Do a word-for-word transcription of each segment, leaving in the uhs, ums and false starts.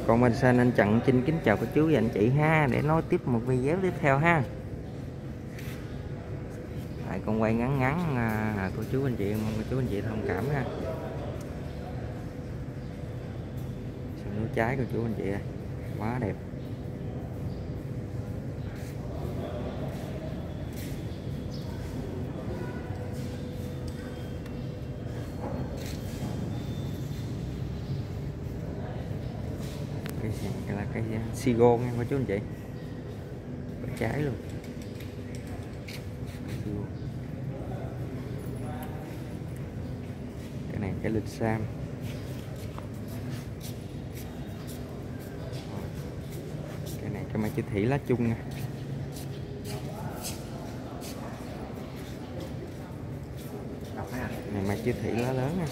Còn mình Sa nên Trần xin kính chào cô chú và anh chị ha, để nói tiếp một video tiếp theo ha. Tại con quay ngắn ngắn à, cô chú anh chị, mong cô chú anh chị thông cảm ha. Sườn núi trái cô chú anh chị ơi, quá đẹp. Cái này là cây sigo nha cô chú anh chị, bên trái luôn. Cái này cái lịch sam. Cái này cái mai chữ thủy lá chung nha. Này mai chữ thủy lá lớn nha.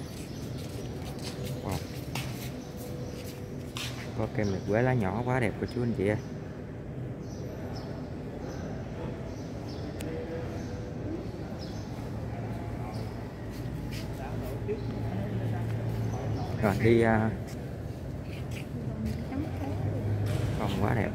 Wow. Có cây mật quế lá nhỏ quá đẹp của chú anh chị ơi. Rồi đi uh, còn quá đẹp.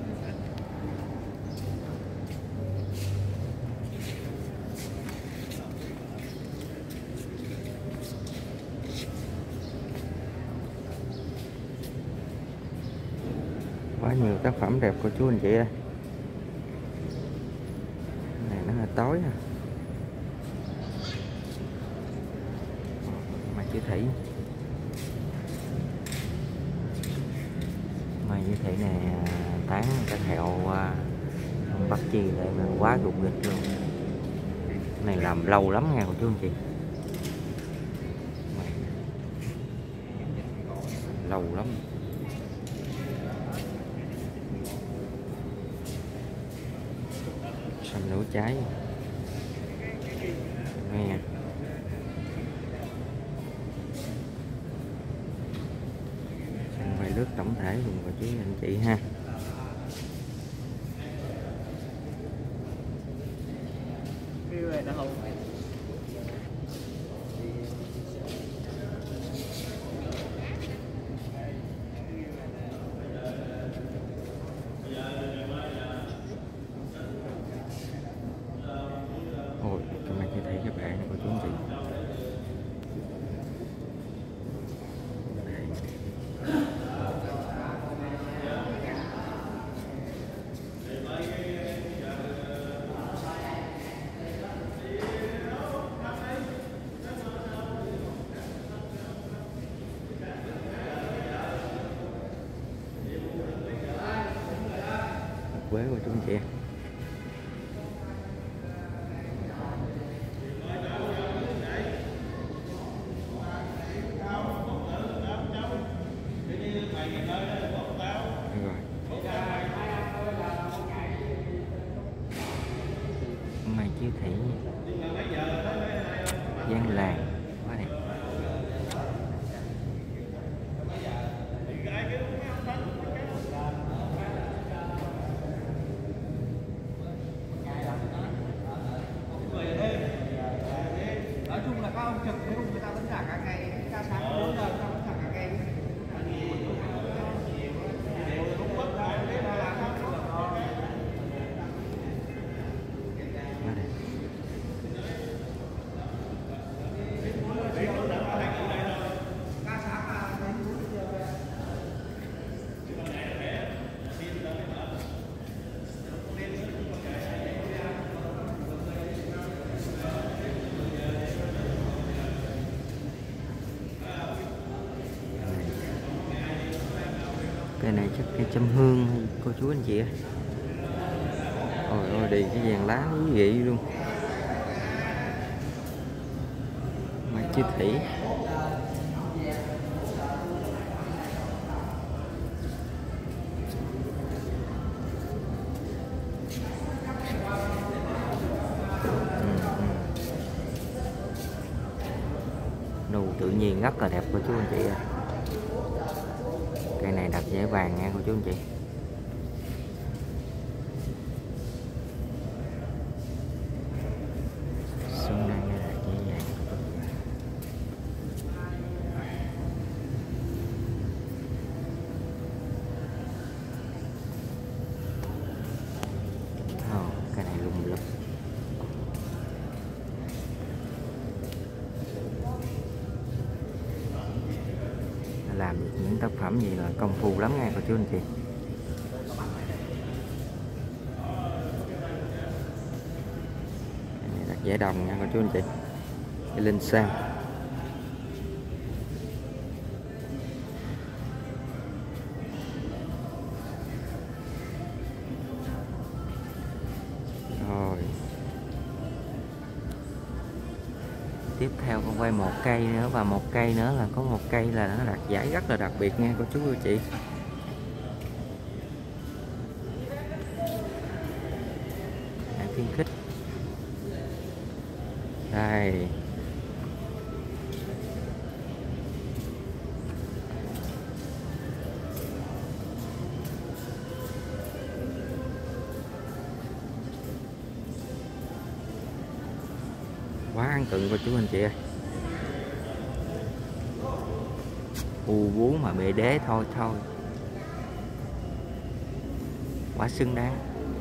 Quá nhiều tác phẩm đẹp của chú anh chị ơi. Này nó là tối ha. Mai chữ thủy. Mai chữ thủy này tán cái thẹo không bắt chi để mà quá rụng nghịch luôn. Này làm lâu lắm nha của chú anh chị. Lâu lắm. Xanh núi trái nghe. Xanh quay lướt tổng thể cùng của chú anh chị ha. Ôi, các bạn thấy cái bệ này của chú anh chị. Quế của chú anh chị. Mai chữ thủy gian làng quá đẹp. Nói chung là các ông trực với người ta vẫn trả cả ngày, ca sáng bốn giờ người ta vẫn trả cả ngày. Cây này chắc cây châm hương cô chú anh chị ơi. Ôi ôi đi cái vàng lá quý vị luôn. Mai chữ thủy. Nụ tự nhiên rất là đẹp của chú anh chị ơi. Cây này đặt dễ vàng nha cô chú anh chị. Xuân đang đặt dễ vàng. làm được những tác phẩm gì là công phu lắm nha cô chú anh chị. Cái này đặt vẽ đồng nha cô chú anh chị. Cái linh sang. Rồi tiếp theo con quay một cây nữa, và một cây nữa là có một cây là nó đạt giải rất là đặc biệt nha cô chú anh chị. Hãng Thiên Khích đây. Quá ấn tượng cô chú anh chị ơi. U vú mà bệ đế thôi thôi. Quá xứng đáng.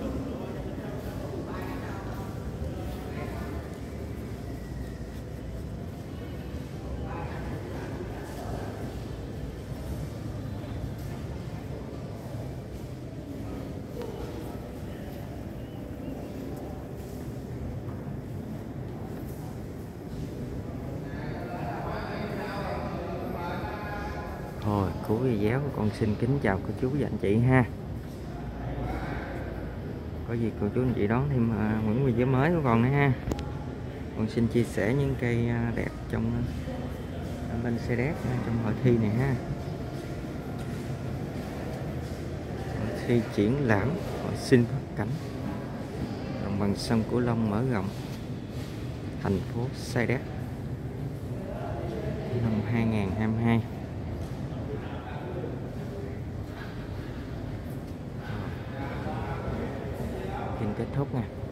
Thôi cú video con xin kính chào cô chú và anh chị ha. Có gì cô chú anh chị đón thêm uh, những video mới của con nữa ha. Con xin chia sẻ những cây uh, đẹp trong uh, bên xe đét uh, trong hội thi này ha. Hội thi triển lãm hội sinh phát cảnh đồng bằng sông Cửu Long mở rộng thành phố Sa Đéc năm hai nghìn không trăm hai mươi hai. Kết thúc nha.